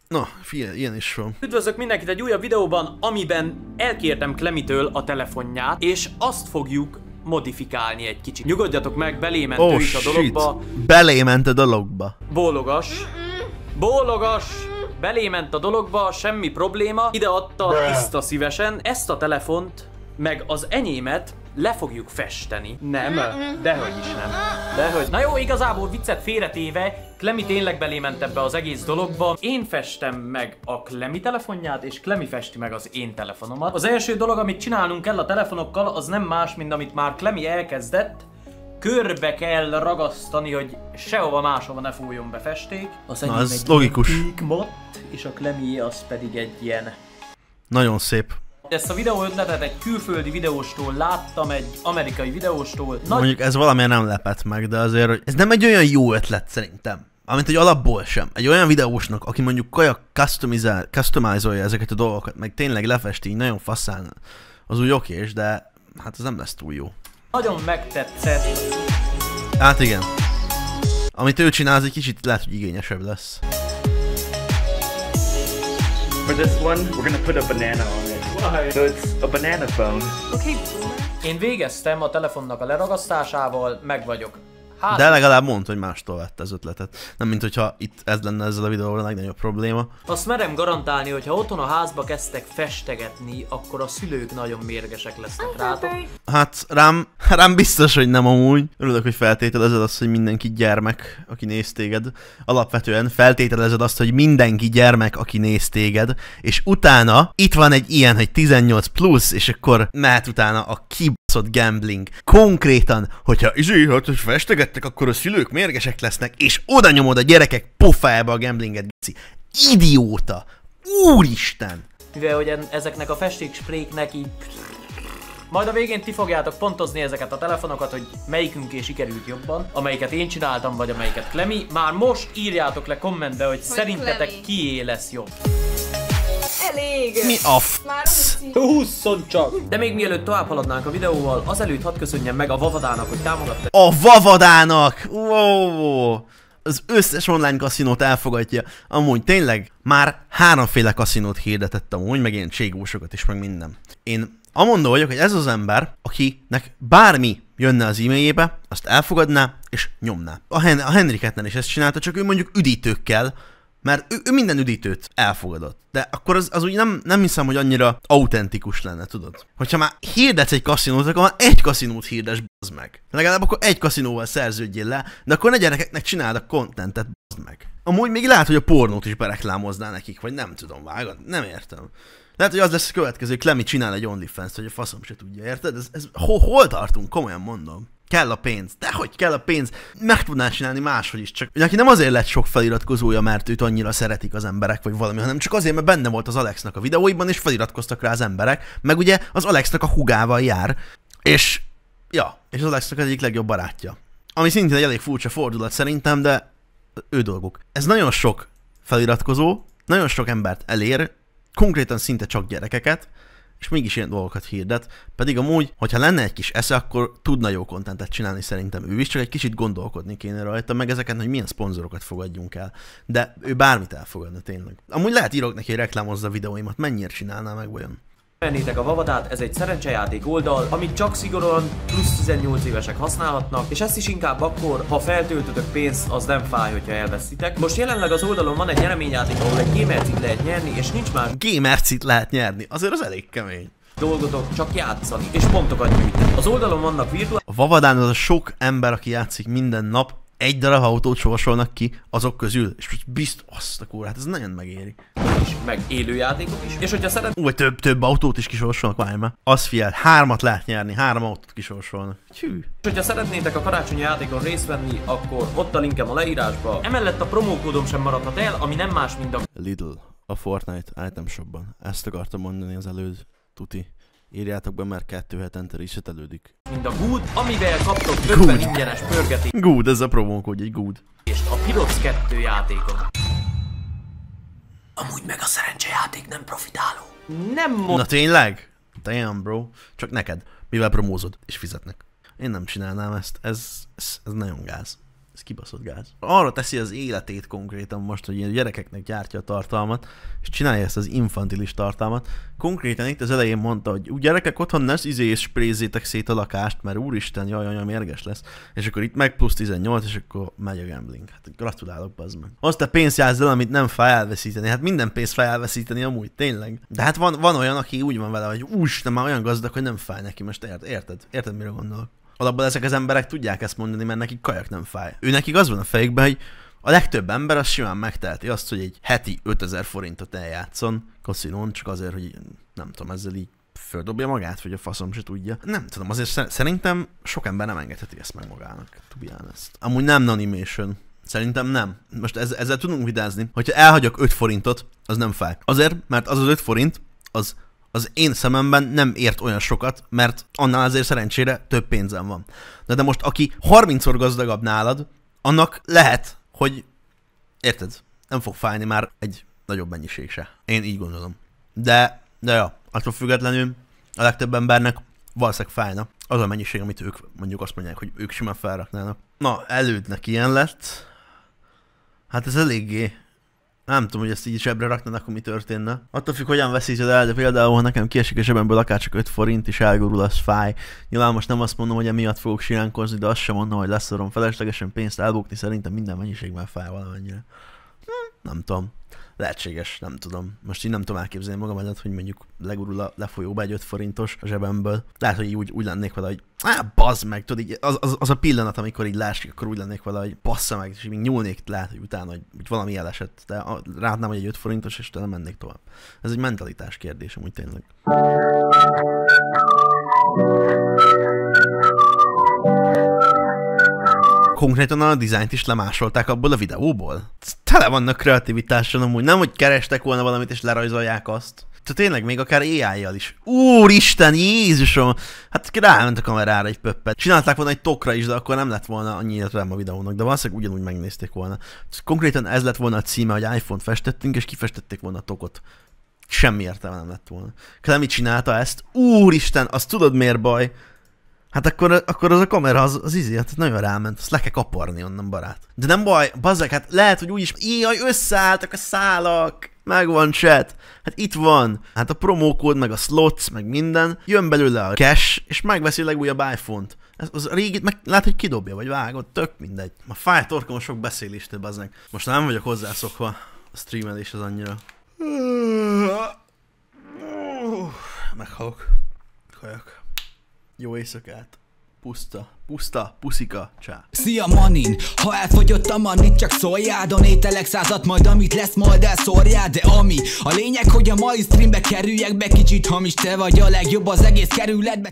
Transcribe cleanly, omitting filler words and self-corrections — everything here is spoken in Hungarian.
Na, figyelj, ilyen is van. Üdvözlök mindenkit egy újabb videóban, amiben elkértem Clemitől a telefonját, és azt fogjuk modifikálni egy kicsit. Nyugodjatok meg, belément ő is a dologba. Belément a dologba. Bólogas. Bólogas. Belément a dologba, semmi probléma. Ide adta tiszta szívesen. Ezt a telefont, meg az enyémet le fogjuk festeni. Nem, dehogy is nem. Dehogy. Na jó, igazából viccet félretéve, Clemi tényleg belément ebbe az egész dologba. Én festem meg a Clemi telefonját, és Clemi festi meg az én telefonomat. Az első dolog, amit csinálnunk kell a telefonokkal, az nem más, mint amit már Clemi elkezdett. Körbe kell ragasztani, hogy sehova máshova ne fújjon be festék. Az enyém ez egy logikus. matt, és a Clemi az pedig egy ilyen... Nagyon szép. Ezt a videó ötletet egy külföldi videóstól láttam, egy amerikai videóstól. Mondjuk ez valamiért nem lepett meg, de azért ez nem egy olyan jó ötlet szerintem. Amint egy alapból sem. Egy olyan videósnak, aki mondjuk kajak customizolja ezeket a dolgokat, meg tényleg lefesti így nagyon faszán, az úgy okés, de hát ez nem lesz túl jó. Nagyon megtetszett. Hát igen. Amit ő csinál, az egy kicsit lehet, hogy igényesebb lesz. For this one, we're gonna put a banana on it. Why? So it's a banana phone. Okay. Én végeztem a telefonnak a leragasztásával, meg vagyok. Hát, De legalább mondd, hogy mástól vett az ötletet. Nem mint hogyha itt ez lenne ezzel a videóval a legnagyobb probléma. azt merem garantálni, hogy ha otthon a házba kezdtek festegetni, akkor a szülők nagyon mérgesek lesznek rátok. Hát rám biztos, hogy nem amúgy. Örülök, hogy feltételezed azt, hogy mindenki gyermek, aki néz téged. Alapvetően feltételezed azt, hogy mindenki gyermek, aki néz téged. És utána itt van egy ilyen, hogy 18 plusz, és akkor mehet utána a kibaszott gambling. Konkrétan, hogyha hát, hogy festegettek, akkor a szülők mérgesek lesznek, és oda nyomod a gyerekek pofájába a gamblinget, gici. Idióta! Úristen! Mivel hogy ezeknek a festékspréknek így... Majd a végén ti fogjátok pontozni ezeket a telefonokat, hogy melyikünké sikerült jobban, amelyiket én csináltam, vagy amelyiket Clemi. Már most írjátok le kommentbe, hogy szerintetek Clemi. kié lesz jobb. Elég! Mi a Már úgy. Hússzon csak! De még mielőtt tovább haladnánk a videóval, azelőtt hadd köszönjem meg a Vavadának, hogy támogatta. A Vavadának! Wow! Az összes online kaszinót elfogadja. Amúgy tényleg már háromféle kaszinót hirdetett amúgy, meg ilyen cségósokat is, meg minden. Én amondó vagyok, hogy ez az ember, akinek bármi jönne az e-mailjébe, azt elfogadná és nyomná. A Henry Kettner is ezt csinálta, csak ő mondjuk üdítőkkel, mert ő minden üdítőt elfogadott. De akkor az úgy nem hiszem, hogy annyira autentikus lenne, tudod? Hogyha már hirdetsz egy kaszinót, akkor már egy kaszinót hirdes, bazd meg. Legalább akkor egy kaszinóval szerződjél le, de akkor ne gyerekeknek csináld a contentet, bazd meg. Amúgy még lehet, hogy a pornót is bereklámozná nekik, vagy nem tudom, vágod? Nem értem. Lehet, hogy az lesz a következő, hogy Clemi csinál egy OnlyFans-t, hogy a faszom se tudja, érted? Hol tartunk? Komolyan mondom. Kell a pénz. Dehogy kell a pénz. Meg tudnál csinálni máshogy is. Csak neki nem azért lett sok feliratkozója, mert őt annyira szeretik az emberek, vagy valami, hanem csak azért, mert benne volt az Alexnak a videóiban, és feliratkoztak rá az emberek. Meg ugye az Alexnak a hugával jár. És az Alexnak az egyik legjobb barátja. Ami szintén egy elég furcsa fordulat szerintem, de ő dolguk. Ez nagyon sok feliratkozó, nagyon sok embert elér, konkrétan szinte csak gyerekeket, és mégis ilyen dolgokat hirdet, pedig amúgy, hogyha lenne egy kis esze, akkor tudna jó kontentet csinálni szerintem ő is, csak egy kicsit gondolkodni kéne rajta, meg ezeken, hogy milyen szponzorokat fogadjunk el. De ő bármit elfogadna tényleg. Amúgy lehet írok neki, hogy reklámozza a videóimat, mennyire csinálná meg vajon? Vennétek a Vavadát, ez egy szerencsejáték oldal, amit csak szigorúan plusz 18 évesek használhatnak, és ezt is inkább akkor, ha feltöltötök pénzt, az nem fáj, hogyha elvesztitek. Most jelenleg az oldalon van egy nyereményjáték, ahol egy gamercit lehet nyerni, és nincs már Gamercit lehet nyerni, azért az elég kemény. dolgotok, csak játszani, és pontokat gyűjteni. Az oldalon vannak virtuális A Vavadán az a sok ember, aki játszik minden nap, egy darab autót sorsolnak ki azok közül, és biztos azt a kórát, ez nagyon megéri. meg élőjátékok is, és hogyha szeret Vagy több autót is kisorsolnak, várj már. Az figyel, 3-at lehet nyerni, 3 autót kisorsolnak. Hű. És hogyha szeretnétek a karácsonyi játékon részt venni, akkor ott a linkem a leírásban. Emellett a promókódom sem maradhat el, ami nem más, mint a Lidl, a Fortnite item shopban. Ezt akartam mondani az előd, tuti. Írjátok be, mert 2 hetente resetelődik. Good, amivel kaptok 50 ingyenes pörgetést Good, ez a promókód, egy good. a Piroc 2 játékon. Amúgy meg a szerencsejáték nem profitáló. Nem Na tényleg? Damn bro. Csak neked, mivel promózod, és fizetnek. Én nem csinálnám ezt, ez nagyon gáz. Ez kibaszott gáz. Arra teszi az életét konkrétan most, hogy ilyen gyerekeknek gyártja a tartalmat, és csinálja ezt az infantilis tartalmat. Konkrétan itt az elején mondta, hogy gyerekek otthon ne sprézzétek szét a lakást, mert úristen, jaj, mérges lesz. És akkor itt meg plusz 18, és akkor megy a gambling. Hát gratulálok, bazd meg. Azt a pénzt játszd el, amit nem fáj elveszíteni. Hát minden pénzt fáj elveszíteni amúgy, tényleg. De hát van olyan, aki úgy van vele, hogy úristen, már olyan gazdag, hogy nem fáj neki. Most érted mire gondolok? Alapból ezek az emberek tudják ezt mondani, mert nekik kajak nem fáj. Ő nekik az van a fejükben, hogy a legtöbb ember az simán megteheti azt, hogy egy heti 5000 forintot eljátszon kaszinón, csak azért, hogy nem tudom, ezzel így földobja magát, vagy a faszom se tudja. Nem tudom, azért szerintem sok ember nem engedheti ezt meg magának, to be honest. Amúgy nem animation. Szerintem nem. Most ezzel tudunk vitázni, hogyha elhagyok 5 forintot, az nem fáj. Azért, mert az 5 forint, az én szememben nem ért olyan sokat, mert annál azért szerencsére több pénzem van. De most aki 30-szor gazdagabb nálad, annak lehet, hogy érted, nem fog fájni már egy nagyobb mennyiség se. Én így gondolom. De ja, attól függetlenül a legtöbb embernek valószínűleg fájna az a mennyiség, amit ők mondjuk azt mondják, hogy ők simán felraknának. Na, elődnek ilyen lett. Hát ez eléggé... Nem tudom, hogy ezt így zsebre raknád, akkor mi történne. Attól függ, hogyan veszíted el, de például, ha nekem kiesik a zsebemből akár csak 5 forint is elgurul, az fáj. Nyilván most nem azt mondom, hogy emiatt fogok siránkozni, de azt sem mondom, hogy leszorom feleslegesen pénzt elbukni, szerintem minden mennyiségben fáj valamennyire. Nem tudom. Lehetséges, nem tudom. Most így nem tudom elképzelni magam előtt, hogy mondjuk legurul a lefolyóba egy 5 forintos a zsebemből. Lehet, hogy úgy lennék vele, hogy bazd meg, tudod, így, az a pillanat, amikor így lásik, akkor úgy lennék vele, hogy bassza meg, és még nyúlnék, lehet, hogy utána, hogy valami elesett. De rátnám, hogy egy 5 forintos, és nem mennék tovább. Ez egy mentalitás kérdés, amúgy tényleg. Konkrétan a dizájnt is lemásolták abból a videóból. Tele vannak kreativitással amúgy, nem hogy kerestek volna valamit és lerajzolják azt. Tehát tényleg még akár AI-jal is. Úristen, Jézusom! Hát ráment a kamerára egy pöppet. Csinálták volna egy tokra is, de akkor nem lett volna annyi értelme a videónak, de valószínűleg ugyanúgy megnézték volna. Konkrétan ez lett volna a címe, hogy iPhone-t festettünk, és kifestették volna a tokot. Semmi értelme nem lett volna. Klemi csinálta ezt. Úristen, azt tudod miért baj? Hát akkor az a kamera az izé, hát nagyon ráment, azt le kell kaparni onnan, barát. De nem baj, bazzeg, hát lehet, hogy úgyis, jaj, összeálltak a szálak, megvan chat, hát itt van, hát a promókód, meg a slots, meg minden, jön belőle a cash, és megveszi a legújabb iPhone-t. Az a régit meg lehet, hogy kidobja, vagy vágod, tök mindegy. Ma fáj torkom sok beszélést, bazzeg. Most nem vagyok hozzászokva a streamelés az annyira. Meghalok. Kajak. Jó éjszakát. Puszta, puszika, csá. Szia Manin, ha elfogyott a manit, csak szóljál, donételek 100-at, majd amit lesz, majd elszórjál, de ami a lényeg, hogy a mai streambe kerüljek be, kicsit hamis, te vagy a legjobb az egész kerületbe.